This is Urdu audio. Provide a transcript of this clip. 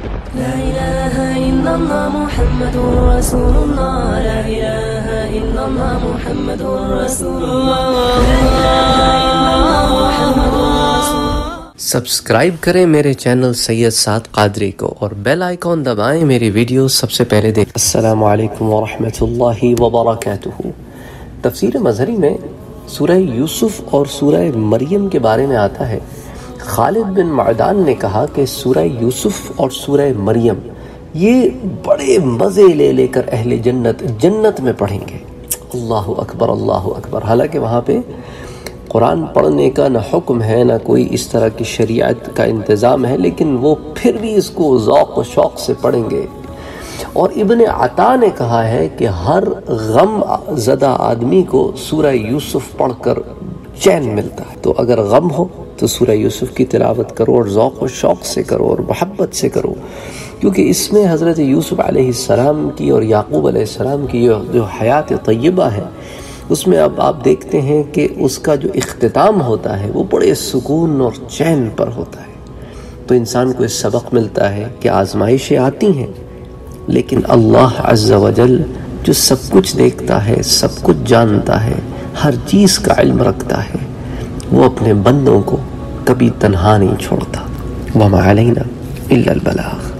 لا إله إلا الله محمد رسول الله. لا إله إلا الله محمد رسول الله. لا إله إلا الله محمد رسول الله. سبسکرائب کریں میرے چینل سید سعد قادری کو اور بیل آئیکن دبائیں میری ویڈیو سب سے پہلے دیکھیں۔ السلام علیکم ورحمۃ اللہ وبرکاتہ۔ تفسیر مظہری میں سورہ یوسف اور سورہ مریم کے بارے میں آتا ہے، خالد بن معدان نے کہا کہ سورہ یوسف اور سورہ مریم یہ بڑے مزے لے لے کر اہل جنت میں پڑھیں گے۔ اللہ اکبر اللہ اکبر۔ حالانکہ وہاں پہ قرآن پڑھنے کا نہ حکم ہے نہ کوئی اس طرح کی شریعت کا انتظام ہے، لیکن وہ پھر بھی اس کو ذوق و شوق سے پڑھیں گے۔ اور ابن عطا نے کہا ہے کہ ہر غم زدہ آدمی کو سورہ یوسف پڑھ کر چین ملتا ہے۔ تو اگر غم ہو تو سورہ یوسف کی تلاوت کرو اور ذوق و شوق سے کرو اور محبت سے کرو، کیونکہ اس میں حضرت یوسف علیہ السلام کی اور یعقوب علیہ السلام کی جو حیات طیبہ ہے، اس میں اب آپ دیکھتے ہیں کہ اس کا جو اختتام ہوتا ہے وہ بڑے سکون اور چین پر ہوتا ہے۔ تو انسان کو اس سبق ملتا ہے کہ آزمائشیں آتی ہیں، لیکن اللہ عز و جل جو سب کچھ دیکھتا ہے، سب کچھ جانتا ہے، ہر چیز کا علم رکھتا ہے، وہ اپنے بندوں کو کبھی تنہا نہیں چھوڑتا۔ وما علینا الا البلاغ۔